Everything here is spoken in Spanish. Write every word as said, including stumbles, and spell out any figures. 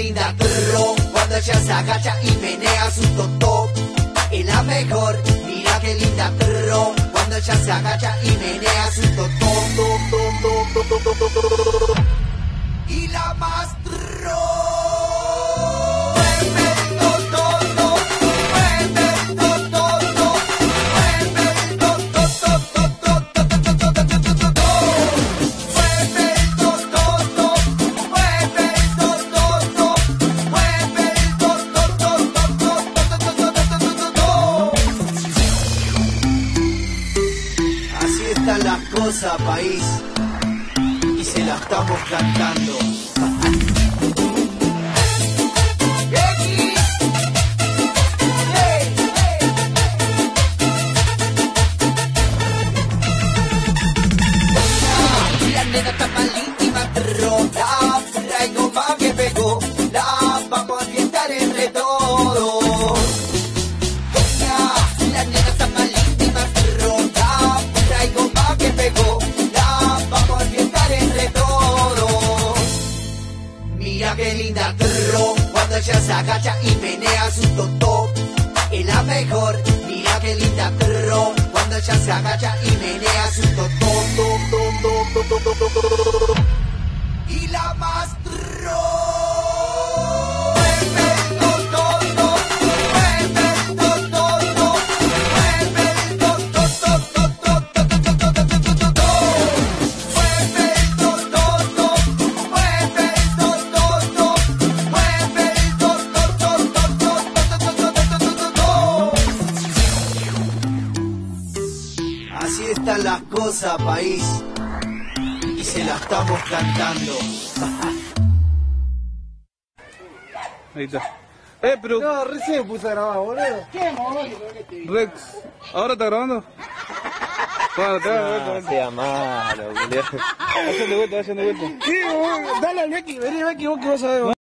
linda trrr, cuando ella se agacha y menea su totó. Es la mejor, mira qué linda trrr, cuando ella se agacha y menea su totó. Y la más trrr. Las cosas, país, y se la estamos cantando. La nena está malísima, rota, traigo más que pegó, la vamos a fiestar entre todos. La nena está malísima, rota, traigo más que pegó, la vamos a fiestar entre todos. Mira qué linda trrr, cuando ella se agacha y menea su totó. Es la mejor, mira qué linda trrr, cuando ella se agacha y menea su totó. Y la más trrr. Así están las cosas, país, y se la estamos cantando. Ahí está. Eh, pero... No, recién puse a grabar, boludo. ¿Qué, boludo? Rex, ¿ahora está grabando? Bueno, te voy a No, sea malo, boludo. Vayan de vuelta, vayan de vuelta. Sí, boludo. Dale al Becky, vení Becky, vos que vas a ver.